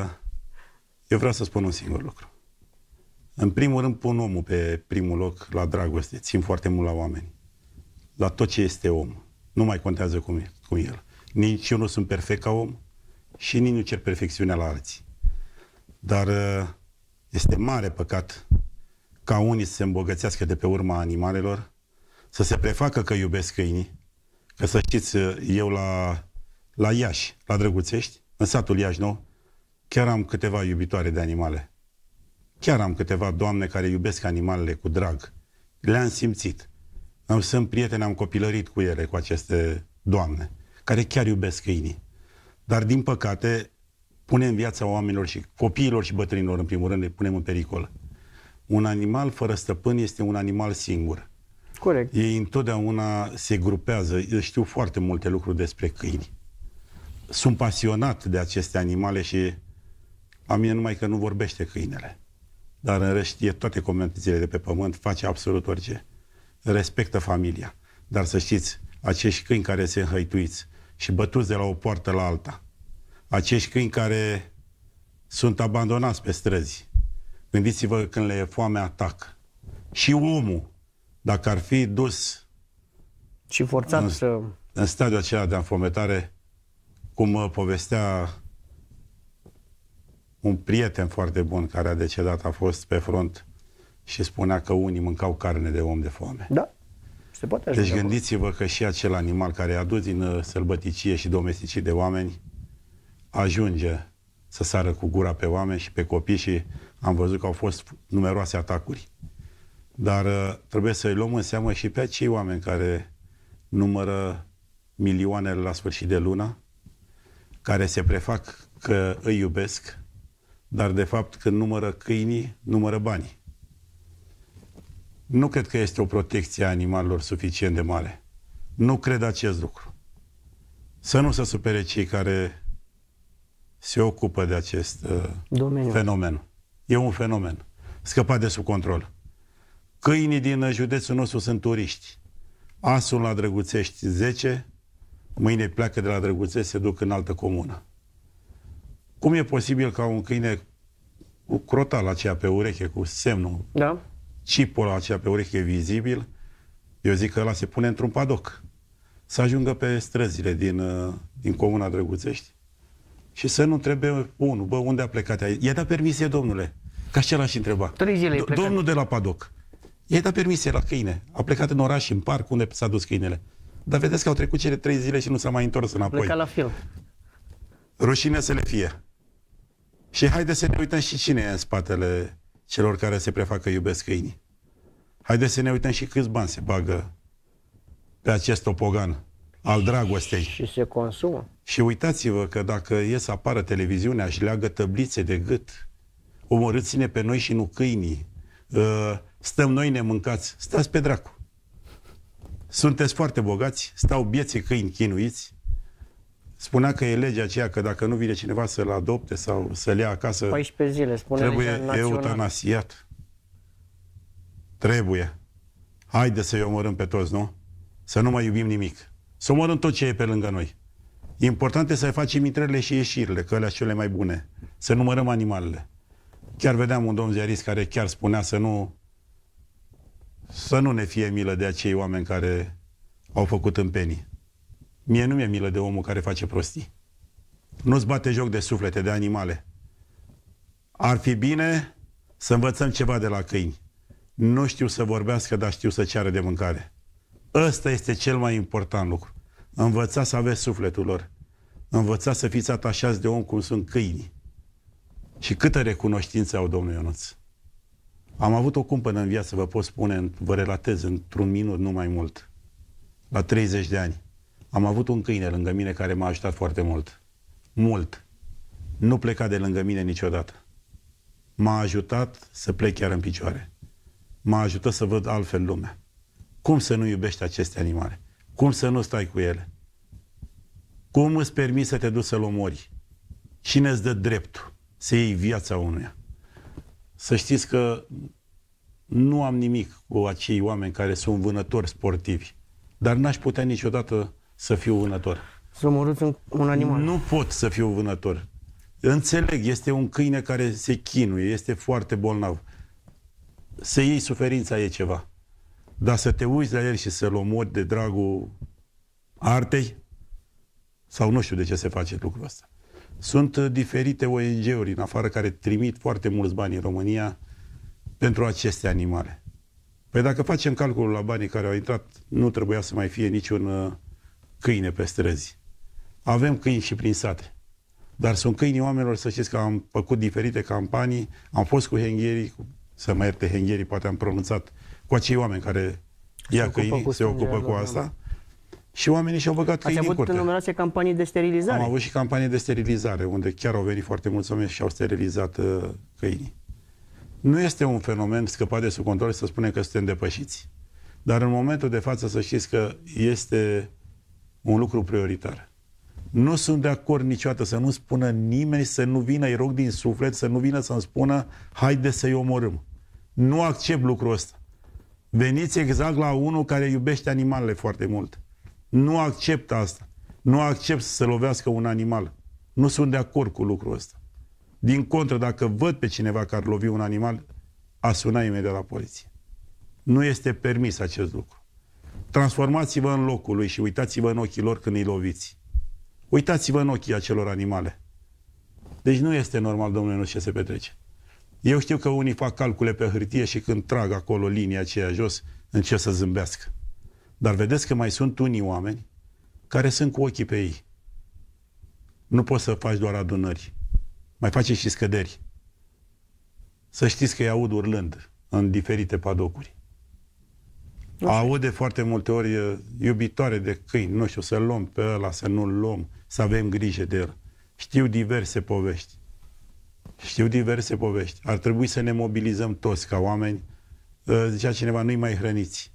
eu vreau să spun un singur lucru. În primul rând pun omul pe primul loc la dragoste. Țin foarte mult la oameni. La tot ce este om. Nu mai contează cum el. Nici eu nu sunt perfect ca om și nici nu cer perfecțiunea la alții. Dar este mare păcat ca unii să se îmbogățească de pe urma animalelor, să se prefacă că iubesc câinii. Că să știți, eu la Iași, la Drăguțești, în satul Iași Nou, chiar am câteva iubitoare de animale. Chiar am câteva doamne care iubesc animalele cu drag. Le-am simțit. Sunt prieteni, am copilărit cu ele, cu aceste doamne, care chiar iubesc câinii. Dar, din păcate, punem viața oamenilor și copiilor și bătrânilor, în primul rând, le punem în pericol. Un animal fără stăpân este un animal singur. Corect. Ei întotdeauna se grupează. Eu știu foarte multe lucruri despre câini. Sunt pasionat de aceste animale și la mine numai că nu vorbește câinele. Dar în rest știe toate condițiile de pe pământ, face absolut orice. Respectă familia. Dar să știți, acești câini care se înhăituiți și bătuți de la o poartă la alta, acești câini care sunt abandonați pe străzi, gândiți-vă când le e foame, atac. Și omul, dacă ar fi dus și forțat în stadiul acela de înfometare, cum povestea un prieten foarte bun care a decedat, a fost pe front și spunea că unii mâncau carne de om de foame. Da, se poate ajunge. Deci gândiți-vă că și acel animal care e adus din sălbăticie și domesticii de oameni ajunge să sară cu gura pe oameni și pe copii și am văzut că au fost numeroase atacuri. Dar trebuie să-i luăm în seamă și pe acei oameni care numără milioanele la sfârșit de lună, care se prefac că îi iubesc, dar de fapt când numără câinii, numără banii. Nu cred că este o protecție a animalelor suficient de mare. Nu cred acest lucru. Să nu se supere cei care se ocupă de acest fenomen. E un fenomen. Scăpat de sub control. Câinii din județul nostru sunt turiști. Asul la Drăguțești 10, mâine pleacă de la Drăguțești, se duc în altă comună. Cum e posibil ca un câine cu crotal aceea pe ureche, cu semnul, chipul aceea pe ureche vizibil, eu zic că ăla se pune într-un padoc, să ajungă pe străzile din comuna Drăguțești și să nu întrebe unul, bă, unde a plecat? I-a dat permisie, domnule? Ca și ăla și întreba. 3 zile domnul de la padoc. I-a dat permisie la câine. A plecat în oraș, în parc, unde s-a dus câinele. Dar vedeți că au trecut cele 3 zile și nu s-a mai întors înapoi. Plecat la film. Rușine să le fie. Și haideți să ne uităm și cine e în spatele celor care se prefac că iubesc câinii. Haideți să ne uităm și câți bani se bagă pe acest topogan al dragostei. Și se consumă. Și uitați-vă că dacă e să apară televiziunea și leagă tăblițe de gât, omorâți-ne pe noi și nu câinii, stăm noi nemâncați, stați pe dracu. Sunteți foarte bogați, stau bieții câini chinuiți. Spunea că e legea aceea că dacă nu vine cineva să-l adopte sau să-l ia acasă, 14 zile, spune trebuie eutanasiat. Trebuie. Haide să-i omorâm pe toți, nu? Să nu mai iubim nimic. Să omorâm tot ce e pe lângă noi. Important e să facem intrările și ieșirile, că alea sunt cele mai bune. Să numărăm animalele. Chiar vedeam un domn ziarist care chiar spunea să nu ne fie milă de acei oameni care au făcut tâmpenii. Mie nu mi-e milă de omul care face prostii. Nu-ți bate joc de suflete, de animale. Ar fi bine să învățăm ceva de la câini. Nu știu să vorbească, dar știu să ceară de mâncare. Ăsta este cel mai important lucru. Învățați să aveți sufletul lor. Învățați să fiți atașați de om cum sunt câinii. Și câtă recunoștință au, domnul Ionuț. Am avut o cumpănă în viață, vă pot spune, vă relatez într-un minut, nu mai mult. La 30 de ani. Am avut un câine lângă mine care m-a ajutat foarte mult. Mult. Nu pleca de lângă mine niciodată. M-a ajutat să plec chiar în picioare. M-a ajutat să văd altfel lumea. Cum să nu iubești aceste animale? Cum să nu stai cu ele? Cum îți permiți să te duci să-l omori? Cine îți dă dreptul să iei viața unuia? Să știți că nu am nimic cu acei oameni care sunt vânători sportivi, dar n-aș putea niciodată să fiu vânător. Să omorâți un animal. Nu pot să fiu vânător. Înțeleg, este un câine care se chinuie, este foarte bolnav. Să iei suferința e ceva. Dar să te uiți la el și să-l omori de dragul artei, sau nu știu de ce se face lucrul ăsta. Sunt diferite ONG-uri în afară care trimit foarte mulți bani în România pentru aceste animale. Păi dacă facem calculul la banii care au intrat, nu trebuia să mai fie niciun câine pe străzi. Avem câini și prin sate. Dar sunt câinii oamenilor, să știți că am făcut diferite campanii, am fost cu hengherii, să mă ierte hengherii, poate am pronunțat, cu acei oameni care ia câinii, se ocupă cu asta. Și oamenii și-au băgat câinii în curte. Ați avut numeroase campanii de sterilizare. Am avut și campanii de sterilizare, unde chiar au venit foarte mulți oameni și au sterilizat câinii. Nu este un fenomen scăpat de sub control să spunem că suntem depășiți. Dar în momentul de față să știți că este un lucru prioritar. Nu sunt de acord niciodată să nu spună nimeni, să nu vină, îi rog din suflet, să nu vină să-mi spună haide să-i omorâm. Nu accept lucrul ăsta. Veniți exact la unul care iubește animalele foarte mult. Nu accept asta. Nu accept să se lovească un animal. Nu sunt de acord cu lucrul ăsta. Din contră, dacă văd pe cineva care lovi un animal, a suna imediat la poliție. Nu este permis acest lucru. Transformați-vă în locul lui și uitați-vă în ochii lor când îi loviți. Uitați-vă în ochii acelor animale. Deci nu este normal, domnule, nu ce se petrece. Eu știu că unii fac calcule pe hârtie și când trag acolo linia aceea jos, încep să zâmbească. Dar vedeți că mai sunt unii oameni care sunt cu ochii pe ei. Nu poți să faci doar adunări. Mai faci și scăderi. Să știți că îi aud urlând în diferite padocuri. Aud de foarte multe ori iubitoare de câini, nu știu, să-l luăm pe ăla, să nu-l luăm, să avem grijă de el. Știu diverse povești. Știu diverse povești. Ar trebui să ne mobilizăm toți ca oameni. Zicea cineva, nu-i mai hrăniți.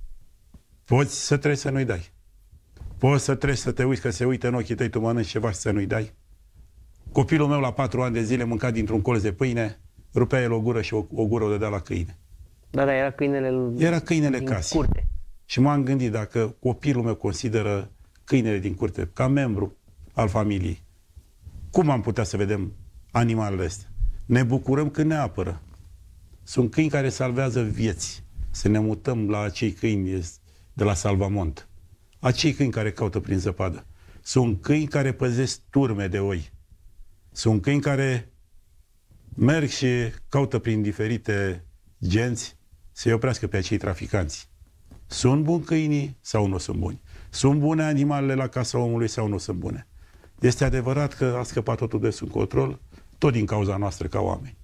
Poți să trebuie să nu-i dai. Poți să trebuie să te uiți că se uită în ochii tăi, tu mănânci ceva și să nu-i dai. Copilul meu la 4 ani de zile mânca dintr-un colț de pâine, rupea el o gură și o gură o dădea la câine. Da, era câinele. Era câinele casei. Curte. Și m-am gândit, dacă copilul meu consideră câinele din curte ca membru al familiei, cum am putea să vedem animalele astea? Ne bucurăm când ne apără. Sunt câini care salvează vieți. Să ne mutăm la acei câini de la Salvamont. Acei câini care caută prin zăpadă. Sunt câini care păzesc turme de oi. Sunt câini care merg și caută prin diferite genți să-i oprească pe acei traficanți. Sunt buni câinii sau nu sunt buni? Sunt bune animalele la casa omului sau nu sunt bune? Este adevărat că a scăpat totul de sub control, tot din cauza noastră ca oameni.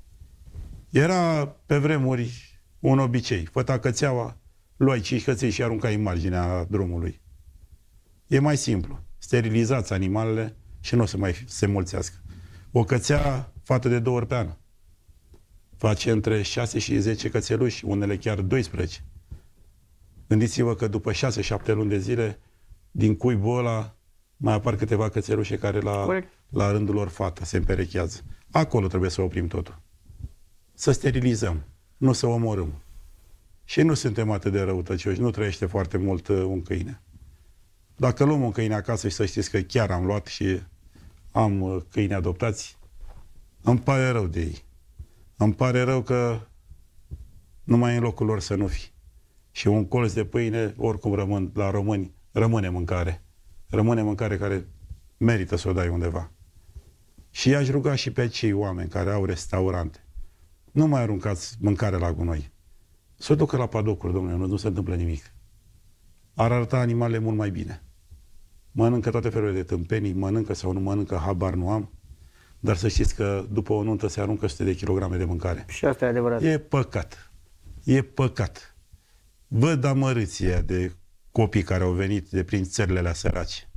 Era pe vremuri un obicei. Făta cățeaua, luai 5 căței și aruncai în marginea drumului. E mai simplu. Sterilizați animalele și nu o să mai se mulțească. O cățea, fată de 2 ori pe an, face între 6 și 10 cățeluși, unele chiar 12. Gândiți-vă că după 6-7 luni de zile, din cuibul ăla, mai apar câteva cățelușe care la rândul lor fată se împerechează. Acolo trebuie să oprim totul. Să sterilizăm, nu să omorâm. Și nu suntem atât de răutăcioși, nu trăiește foarte mult un câine. Dacă luăm un câine acasă și să știți că chiar am luat și am câini adoptați, îmi pare rău de ei. Îmi pare rău că numai în locul lor să nu fi. și un colț de pâine, oricum la români, rămâne mâncare. Rămâne mâncare care merită să o dai undeva. Și i-aș ruga și pe cei oameni care au restaurante. Nu mai aruncați mâncare la gunoi. Să o ducă la padocuri, domnule, nu se întâmplă nimic. Ar arăta animalele mult mai bine. Mănâncă toate felurile de tâmpenii, mănâncă sau nu mănâncă, habar nu am. Dar să știți că după o nuntă se aruncă 100 de kilograme de mâncare. Și asta e adevărat. E păcat. E păcat. Văd amărâția de copii care au venit de prin țările alea sărace.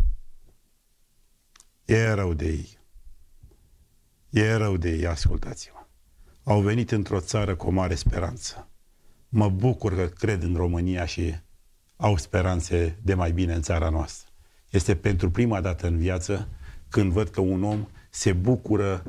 E rău de ei. E rău de ei, ascultați-mă. Au venit într-o țară cu o mare speranță. Mă bucur că cred în România și au speranțe de mai bine în țara noastră. Este pentru prima dată în viață când văd că un om se bucură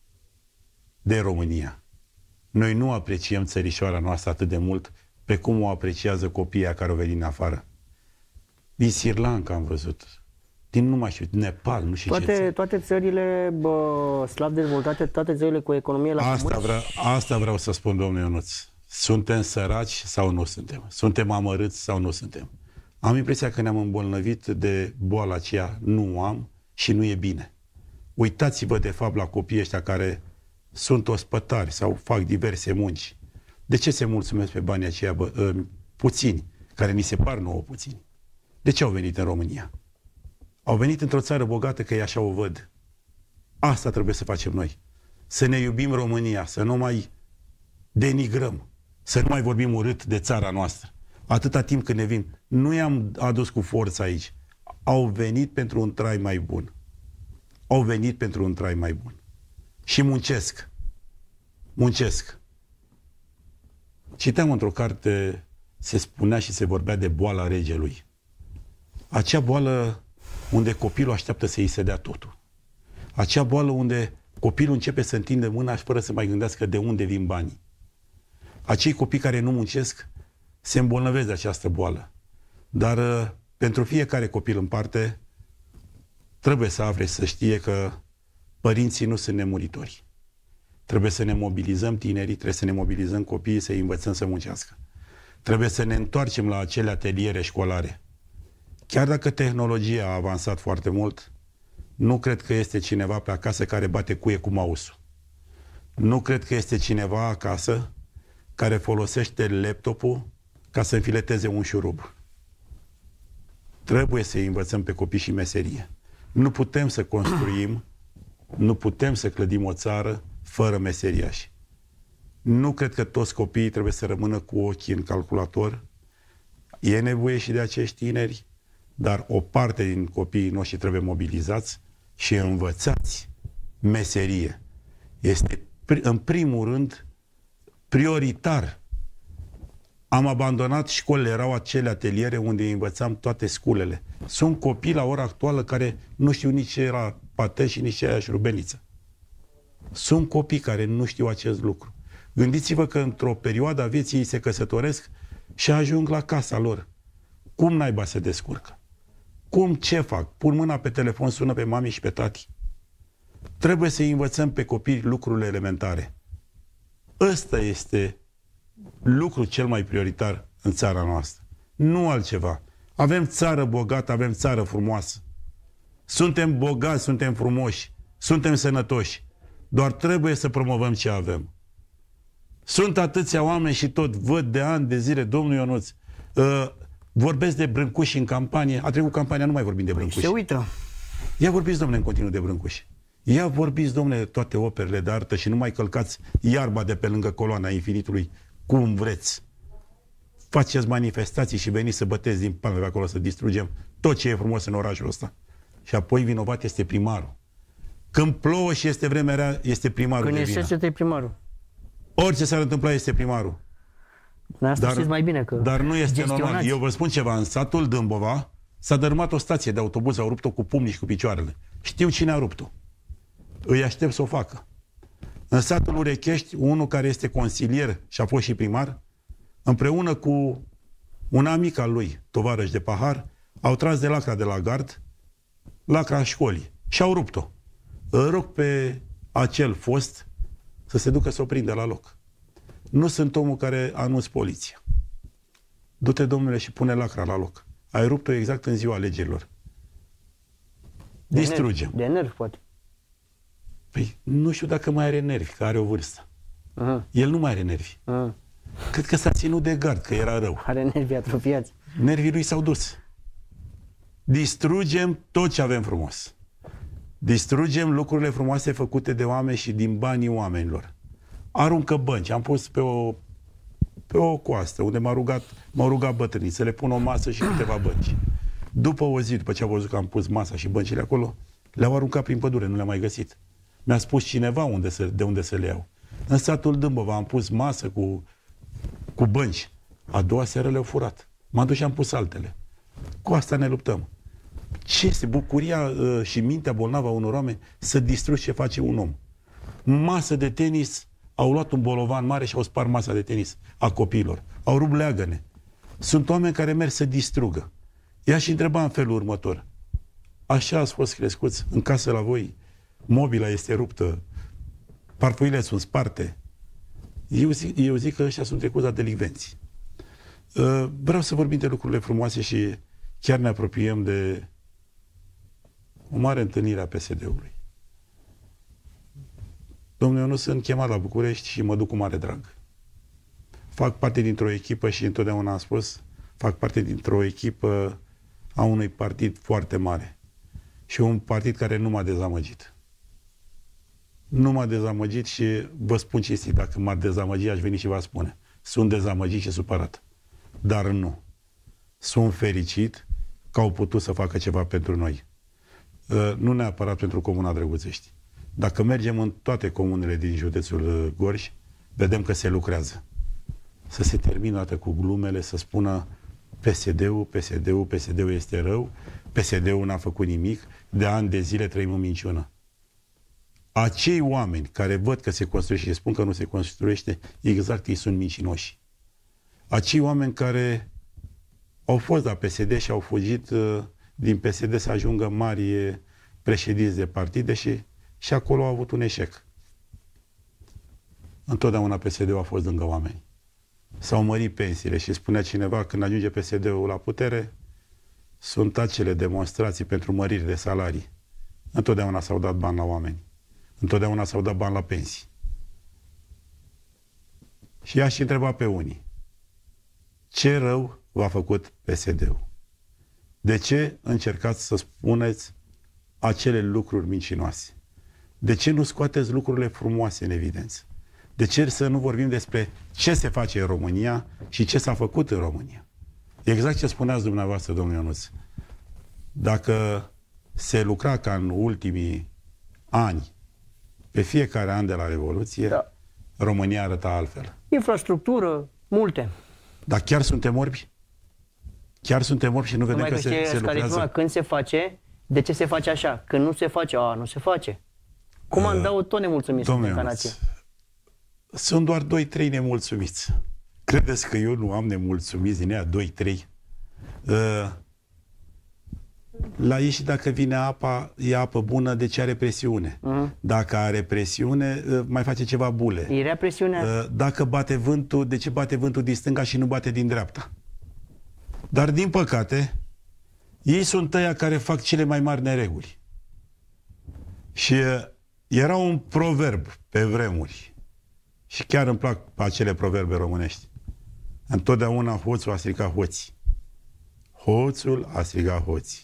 de România. Noi nu apreciem țărișoara noastră atât de mult precum o apreciază copiii care au venit din afară. Din Sri Lanka am văzut. Din nu mai știu, Nepal, nu știu ce. Toate țările slab dezvoltate, toate țările cu economie la Asta vreau să spun, domnule Ionuț. Suntem săraci sau nu suntem? Suntem amărâți sau nu suntem? Am impresia că ne-am îmbolnăvit de boala aceea. Nu am și nu e bine. Uitați-vă de fapt la copiii ăștia care sunt ospătari sau fac diverse munci. De ce se mulțumesc pe banii aceia puțini, care ni se par nouă puțini? De ce au venit în România? Au venit într-o țară bogată, că ei așa o văd. Asta trebuie să facem noi. Să ne iubim România, să nu mai denigrăm, să nu mai vorbim urât de țara noastră. Atâta timp când ne vin. Nu i-am adus cu forță aici. Au venit pentru un trai mai bun. Au venit pentru un trai mai bun. Și muncesc. Muncesc. Citeam într-o carte, se spunea și se vorbea de boala regelui. Acea boală unde copilul așteaptă să-i se dea totul. Acea boală unde copilul începe să întinde mâna și fără să mai gândească de unde vin banii. Acei copii care nu muncesc se îmbolnăvesc de această boală. Dar pentru fiecare copil în parte trebuie să afle, să știe că părinții nu sunt nemuritori. Trebuie să ne mobilizăm tinerii, trebuie să ne mobilizăm copiii, să-i învățăm să muncească. Trebuie să ne întoarcem la acele ateliere școlare. Chiar dacă tehnologia a avansat foarte mult, nu cred că este cineva pe acasă care bate cuie cu mouse-ul. Nu cred că este cineva acasă care folosește laptopul ca să înfileteze un șurub. Trebuie să-i învățăm pe copii și meserie. Nu putem să construim, nu putem să clădim o țară fără meseriași. Nu cred că toți copiii trebuie să rămână cu ochii în calculator. E nevoie și de acești tineri, dar o parte din copiii noștri trebuie mobilizați și învățați meserie. Este, în primul rând, prioritar. Am abandonat școlile, erau acele ateliere unde învățam toate sculele. Sunt copii la ora actuală care nu știu nici ce era pate și nici ce era șurubeliță. Sunt copii care nu știu acest lucru. Gândiți-vă că într-o perioadă a vieții ei se căsătoresc și ajung la casa lor. Cum naiba se descurcă? Cum, ce fac? Pun mâna pe telefon, sună pe mami și pe tati. Trebuie să-i învățăm pe copii lucrurile elementare. Ăsta este lucru cel mai prioritar în țara noastră. Nu altceva. Avem țară bogată, avem țară frumoasă. Suntem bogați, suntem frumoși, suntem sănătoși. Doar trebuie să promovăm ce avem. Sunt atâția oameni și tot văd de ani, de zile, domnul Ionuț, vorbesc de Brâncuși în campanie. A trecut campania, nu mai vorbim de Brâncuși. Se uită. Ia vorbiți, domnule, în continuu de Brâncuși. Ia vorbiți, domnule, toate operele de artă și nu mai călcați iarba de pe lângă coloana infinitului cum vreți. Faceți manifestații și veniți să băteți din palme pe acolo, să distrugem tot ce e frumos în orașul ăsta. Și apoi vinovat este primarul. Când plouă și este vremea rea, este primarul de vină. Când este primarul. Orice s-ar întâmpla este primarul. Asta știți mai bine că dar nu este normal. Eu vă spun ceva, în satul Dâmbova s-a dărâmat o stație de autobuz, au rupt-o cu pumnii și cu picioarele. Știu cine a rupt-o. Îi aștept să o facă. În satul Urechești, unul care este consilier și a fost și primar, împreună cu un amic al lui, tovarăș de pahar, au tras de lacra de la gard, lacra școlii, și au rupt-o. Îl rog pe acel fost să se ducă să o prindă la loc. Nu sunt omul care anunț poliția. Du-te, domnule, și pune lacra la loc. Ai rupt-o exact în ziua alegerilor. Distrugem. De nervi, poate. Păi nu știu dacă mai are nervi, că are o vârstă. El nu mai are nervi. Cred că s-a ținut de gard, că era rău. Are nervi atrofiați. Nervii lui s-au dus. Distrugem tot ce avem frumos. Distrugem lucrurile frumoase făcute de oameni și din banii oamenilor. Aruncă bănci. Am pus pe o coastă unde m-au rugat bătrânii să le pun o masă și câteva bănci. După o zi, după ce au văzut că am pus masa și băncile acolo, le-au aruncat prin pădure, nu le-am mai găsit. Mi-a spus cineva de unde să le iau. În satul Dâmbova am pus masă cu bănci. A doua seară le-au furat. M-am dus și am pus altele. Cu asta ne luptăm. Ce este bucuria și mintea bolnavă a unor oameni să distrugi ce face un om? Masă de tenis, au luat un bolovan mare și au spart masa de tenis a copiilor. Au rupt leagăne. Sunt oameni care merg să distrugă. Ea și întreba în felul următor. Așa ați fost crescuți în casă la voi? Mobila este ruptă, parfuile sunt sparte. Eu zic că ăștia sunt trecuți la delicvenți. Vreau să vorbim de lucrurile frumoase și chiar ne apropiem de o mare întâlnire a PSD-ului. Domnule, eu nu sunt chemat la București și mă duc cu mare drag. Fac parte dintr-o echipă și întotdeauna am spus, fac parte dintr-o echipă a unui partid foarte mare. Și un partid care nu m-a dezamăgit. Nu m-a dezamăgit și vă spun cinstit, dacă m-ar dezamăgi, aș veni și vă spune. Sunt dezamăgit și supărat. Dar nu. Sunt fericit că au putut să facă ceva pentru noi. Nu neapărat pentru Comuna Drăguțești. Dacă mergem în toate comunele din județul Gorj, vedem că se lucrează. Să se termină dată cu glumele, să spună PSD-ul este rău, PSD-ul n-a făcut nimic, de ani de zile trăim în minciună. Acei oameni care văd că se construiește și spun că nu se construiește, exact ei sunt mincinoși. Acei oameni care au fost la PSD și au fugit din PSD să ajungă mari președinți de partide și acolo au avut un eșec. Întotdeauna PSD-ul a fost lângă oameni. S-au mărit pensiile și spunea cineva, când ajunge PSD-ul la putere, sunt acele demonstrații pentru măriri de salarii. Întotdeauna s-au dat bani la oameni. Întotdeauna s-au dat bani la pensii. Și i-aș întreba pe unii, ce rău v-a făcut PSD-ul? De ce încercați să spuneți acele lucruri mincinoase? De ce nu scoateți lucrurile frumoase în evidență? De ce să nu vorbim despre ce se face în România și ce s-a făcut în România? Exact ce spuneați dumneavoastră, domnule Ionuț. Dacă se lucra ca în ultimii ani, pe fiecare an de la Revoluție, da, România arăta altfel. Infrastructură, multe. Dar chiar suntem orbi? Chiar suntem orbi și nu vedem că se lucrează? Când se face, de ce se face așa? Când nu se face, nu se face. Cum am dat tot nemulțumiți ca nație? Sunt doar 2-3 nemulțumiți. Credeți că eu nu am nemulțumiți din ea 2-3? La ei și dacă vine apa, e apă bună, de ce are presiune? Dacă are presiune, mai face ceva bule. Era presiunea. Dacă bate vântul, de ce bate vântul din stânga și nu bate din dreapta? Dar din păcate, ei sunt ăia care fac cele mai mari nereguli. Și era un proverb pe vremuri. Și chiar îmi plac acele proverbe românești. Întotdeauna hoțul a strigat hoții. Hoțul a strigat hoții.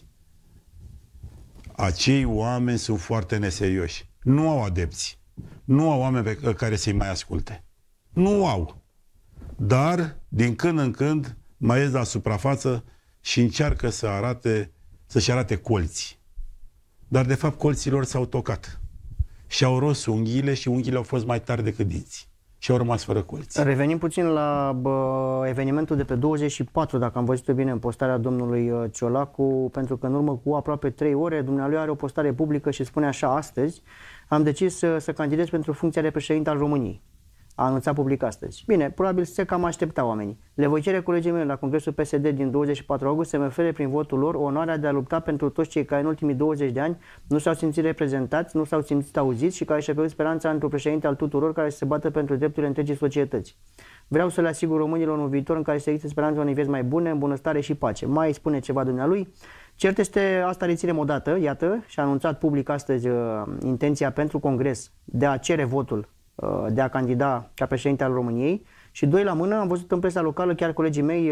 Acei oameni sunt foarte neserioși. Nu au adepți. Nu au oameni pe care să-i mai asculte. Nu au. Dar, din când în când, mai ies la suprafață și încearcă să-și arate colții. Dar, de fapt, colții lor s-au tocat. Și au ros unghiile și unghiile au fost mai tari decât dinții. Și au rămas fără colți. Revenim puțin la evenimentul de pe 24, dacă am văzut bine în postarea domnului Ciolacu, pentru că în urmă cu aproape 3 ore, dumnealui are o postare publică și spune așa: astăzi am decis să candidez pentru funcția de președinte al României. A anunțat public astăzi. Bine, probabil se cam aștepta oamenii. Le voi cere colegii mei la Congresul PSD din 24 august să-mi ofere prin votul lor onoarea de a lupta pentru toți cei care în ultimii 20 de ani nu s-au simțit reprezentați, nu s-au simțit auziți și care și-au pierdut speranța într-un președinte al tuturor care se bată pentru drepturile întregii societăți. Vreau să le asigur românilor un viitor în care să existe speranța unei vieți mai bune, în bunăstare și pace. Mai spune ceva dumnealui. Cert este, asta reținem odată, iată, și-a anunțat public astăzi intenția pentru Congres de a cere votul, de a candida ca președinte al României. Și doi la mână, am văzut în presa locală, chiar colegii mei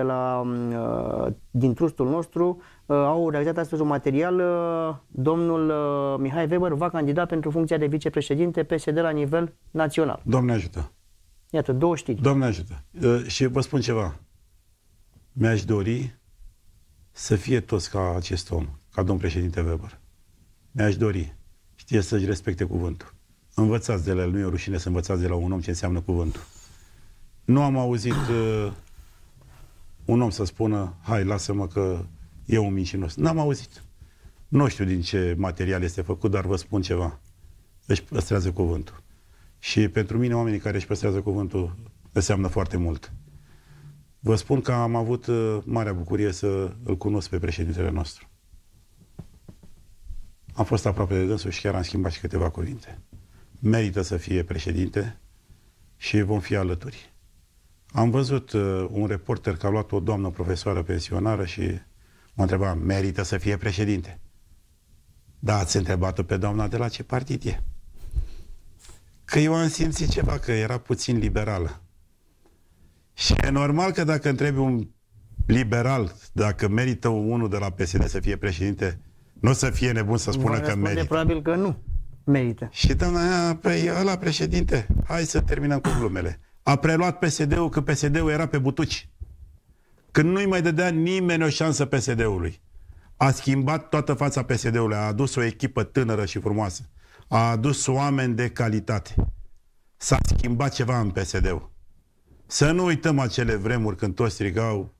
din trustul nostru au realizat astăzi un material. Domnul Mihai Weber va candida pentru funcția de vicepreședinte PSD la nivel național. Doamne ajută! Iată, două știri. Doamne ajută! Și vă spun ceva. Mi-aș dori să fie toți ca acest om, ca domn președinte Weber. Mi-aș dori. Știe să-și respecte cuvântul. Învățați de la el, nu e o rușine să învățați de la un om ce înseamnă cuvântul. Nu am auzit un om să spună, hai, lasă-mă că e un mincinos. N-am auzit. Nu știu din ce material este făcut, dar vă spun ceva. Își păstrează cuvântul. Și pentru mine, oamenii care își păstrează cuvântul înseamnă foarte mult. Vă spun că am avut marea bucurie să îl cunosc pe președintele nostru. Am fost aproape de dânsul și chiar am schimbat și câteva cuvinte. Merită să fie președinte și vom fi alături. Am văzut un reporter că a luat o doamnă profesoară pensionară și mă întreba, merită să fie președinte? Da, ați întrebat-o pe doamna de la ce partid e? Că eu am simțit ceva, că era puțin liberală. Și e normal că dacă întrebi un liberal dacă merită unul de la PSD să fie președinte, nu o să fie nebun să spună că merită. Probabil că nu merită. Și doamna aia, păi ăla președinte, hai să terminăm cu glumele. A preluat PSD-ul când PSD-ul era pe butuci. Când nu-i mai dădea nimeni o șansă PSD-ului. A schimbat toată fața PSD-ului, a adus o echipă tânără și frumoasă. A adus oameni de calitate. S-a schimbat ceva în PSD-ul. Să nu uităm acele vremuri când toți strigau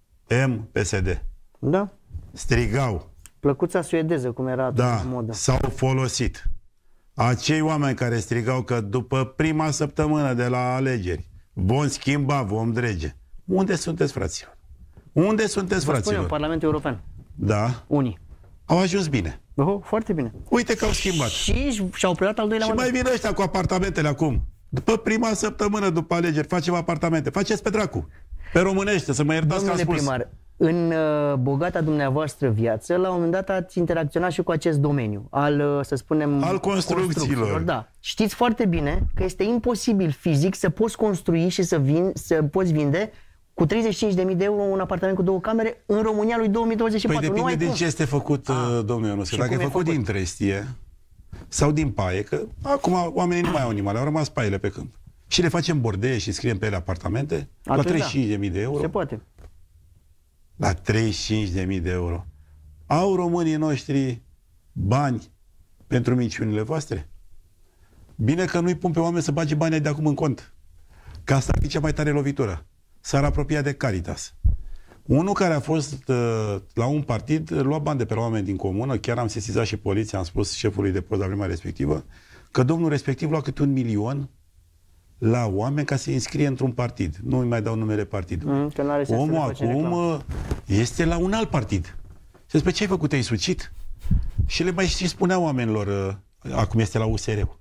PSD. Da. Strigau. Plăcuța suedeză, cum era da, în modă. S-au folosit. Acei oameni care strigau că după prima săptămână de la alegeri vom schimba, vom drege. Unde sunteți, fraților? Unde sunteți, fraților? În Parlamentul European. Da. Unii. Au ajuns bine. Foarte bine. Uite că au schimbat. Și-au preluat al doilea mandat. Și mai vin ăștia cu apartamentele acum. După prima săptămână după alegeri facem apartamente. Faceți pe dracu. Pe românește, să mă iertați că am spus. Primar, în bogata dumneavoastră viață, la un moment dat ați interacționat și cu acest domeniu, să spunem, al construcțiilor. Da. Știți foarte bine că este imposibil fizic să poți construi și să poți vinde cu 35.000 de euro un apartament cu 2 camere în România lui 2024. Păi depinde din ce este făcut, domnul Ionuț. Dacă e făcut din trestie sau din paie, că acum oamenii nu mai au animale, au rămas paiele pe câmp. Și le facem bordee și scriem pe ele apartamente la 35.000 de euro. Se poate. La 35.000 de euro. Au românii noștri bani pentru minciunile voastre? Bine că nu-i pun pe oameni să bage banii de acum în cont. Că asta ar fi cea mai tare lovitură. S-ar apropia de Caritas. Unul care a fost la un partid, lua bani de pe la oameni din comună, chiar am sesizat și poliția, am spus șefului de post la vremea respectivă, că domnul respectiv lua câte 1 milion la oameni ca să-i înscrie într-un partid. Nu îi mai dau numele partidului. Omul acum este la un alt partid. Și spune, ce ai făcut? Te-ai sucit? Și le mai și spunea oamenilor, acum este la USR-ul.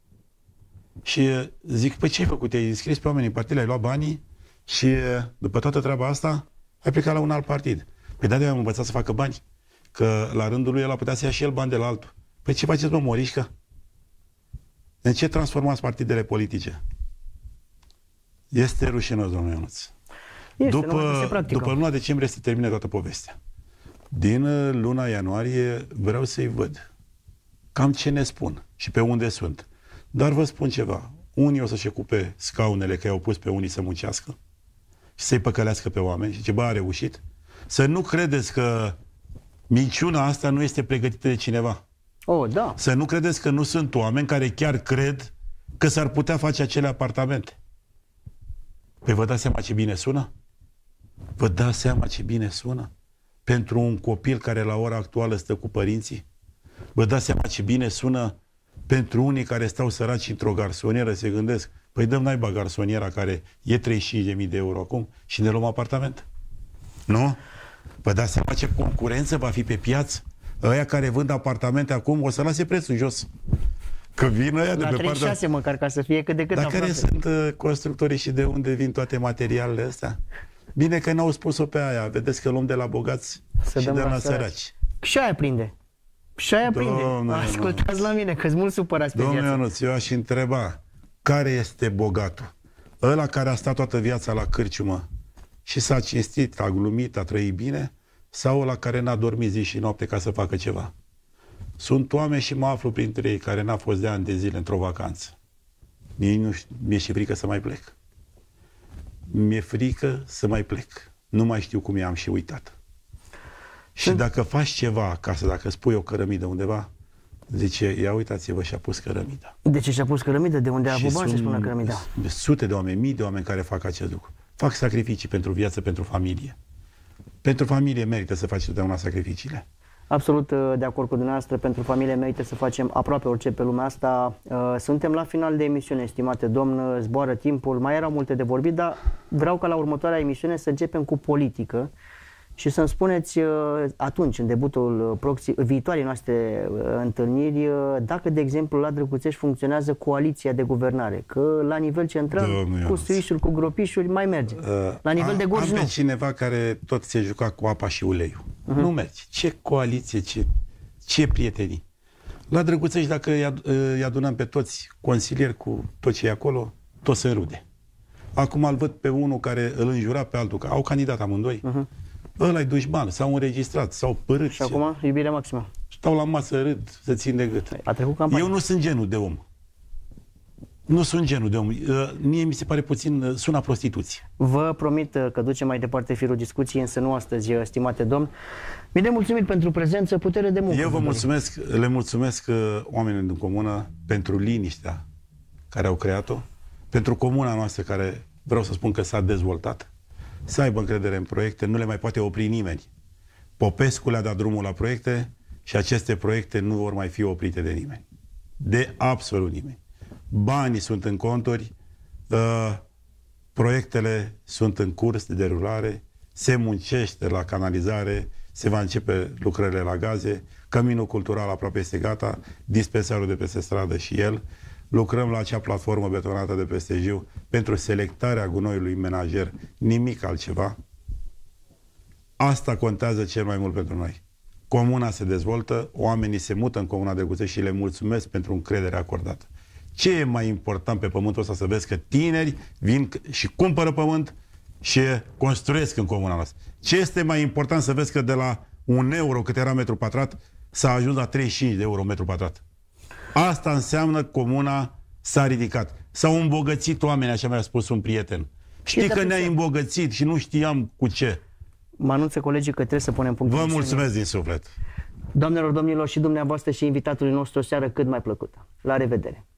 Și zic, păi ce ai făcut? Te-ai înscris pe oamenii în partid, ai luat banii și după toată treaba asta ai plecat la un alt partid. Păi de-aia am învățat să facă bani. Că la rândul lui el a putea să ia și el bani de la altul. Păi ce faceți, mă, Morișcă? În ce transformați partidele politice? Este rușinos, domnul Ionuț. După luna decembrie se termine toată povestea. Din luna ianuarie vreau să-i văd cam ce ne spun și pe unde sunt. Dar vă spun ceva. Unii o să-și ocupe scaunele că i-au pus pe unii să muncească și să-i păcălească pe oameni și ce a reușit. Să nu credeți că minciuna asta nu este pregătită de cineva. Da. Să nu credeți că nu sunt oameni care chiar cred că s-ar putea face acele apartamente. Păi vă dați seama ce bine sună? Vă dați seama ce bine sună? Pentru un copil care la ora actuală stă cu părinții? Vă dați seama ce bine sună Pentru unii care stau săraci într-o garsonieră se gândesc, păi dăm naiba garsoniera care e 35.000 de euro acum și ne luăm apartament. Nu? Păi da, se face concurență, va fi pe piață. Ăia care vând apartamente acum o să lase prețul jos. Că vin ăia de pe 36 partea... măcar, ca să fie cât de cât. Dar care sunt constructorii și de unde vin toate materialele astea? Bine că n-au spus-o pe aia. Vedeți că luăm de la bogați și dăm la săraci. Și aia prinde. Și aia prinde. Ascultați la mine, că-s mult supărați pe viață. Domnule Ionuț, eu aș întreba, care este bogatul? Ăla care a stat toată viața la cârciumă și s-a cinstit, a glumit, a trăit bine? Sau ăla care n-a dormit zi și noapte ca să facă ceva? Sunt oameni și mă aflu printre ei care n-a fost de ani de zile într-o vacanță. Mi-e și frică să mai plec. Mi-e frică să mai plec. Nu mai știu cum i-am și uitat. Și dacă faci ceva acasă, dacă spui o cărămidă undeva, zice, ia uitați-vă, și-a pus cărămida. De ce și-a pus cărămidă? De unde a avut bani să spună cărămida? Sute de oameni, mii de oameni care fac acest lucru. Fac sacrificii pentru viață, pentru familie. Pentru familie merită să faci totdeauna sacrificiile. Absolut de acord cu dumneavoastră, pentru familie merită să facem aproape orice pe lumea asta. Suntem la final de emisiune, estimate domn, zboară timpul, mai erau multe de vorbit, dar vreau ca la următoarea emisiune să începem cu politică și să-mi spuneți atunci, în debutul viitoarei noastre întâlniri, dacă, de exemplu, la Drăguțești funcționează coaliția de guvernare, că la nivel central, cu suișuri, cu gropișuri, mai merge. La nivel de Gorj, nu. Am pe cineva care tot se juca cu apa și uleiul. Nu merge. Ce coaliție, ce prietenii. La Drăguțești, dacă îi adunăm pe toți consilieri cu tot ce e acolo, tot se rude. Acum îl văd pe unul care îl înjura pe altul, că au candidat amândoi. Ăla-i dușman, s-au înregistrat, s-au părât. Și acum, iubirea maximă. Stau la masă, râd, să țin de gât. A trecut campania. Eu nu sunt genul de om. Nu sunt genul de om. Mie mi se pare puțin, sună prostituție. Vă promit că ducem mai departe firul discuției, însă nu astăzi, stimate domn. Mii de mulțumiri pentru prezență, putere de muncă. Eu vă mulțumesc, le mulțumesc oamenilor din comună pentru liniștea care au creat-o, pentru comuna noastră care, vreau să spun că s-a dezvoltat, să aibă încredere în proiecte, nu le mai poate opri nimeni. Popescu le-a dat drumul la proiecte și aceste proiecte nu vor mai fi oprite de nimeni. De absolut nimeni. Banii sunt în conturi, proiectele sunt în curs de derulare, se muncește la canalizare, se va începe lucrările la gaze, căminul cultural aproape este gata, dispensarul de peste stradă și el. Lucrăm la acea platformă betonată de peste Jiu pentru selectarea gunoiului menajer, nimic altceva. Asta contează cel mai mult pentru noi. Comuna se dezvoltă, oamenii se mută în Comuna Drăguțești și le mulțumesc pentru încrederea acordată. Ce e mai important pe pământul ăsta? Să vezi că tineri vin și cumpără pământ și construiesc în comuna noastră. Ce este mai important? Să vezi că de la 1 euro cât era metru pătrat s-a ajuns la 35 de euro metru pătrat. Asta înseamnă comuna s-a ridicat. S-au îmbogățit oamenii, așa mi-a spus un prieten. Știi că ne-ai îmbogățit și nu știam cu ce. Mă anunță colegii că trebuie să punem punct. Vă mulțumesc din suflet. Doamnelor, domnilor, și dumneavoastră și invitatului nostru, o seară cât mai plăcută. La revedere!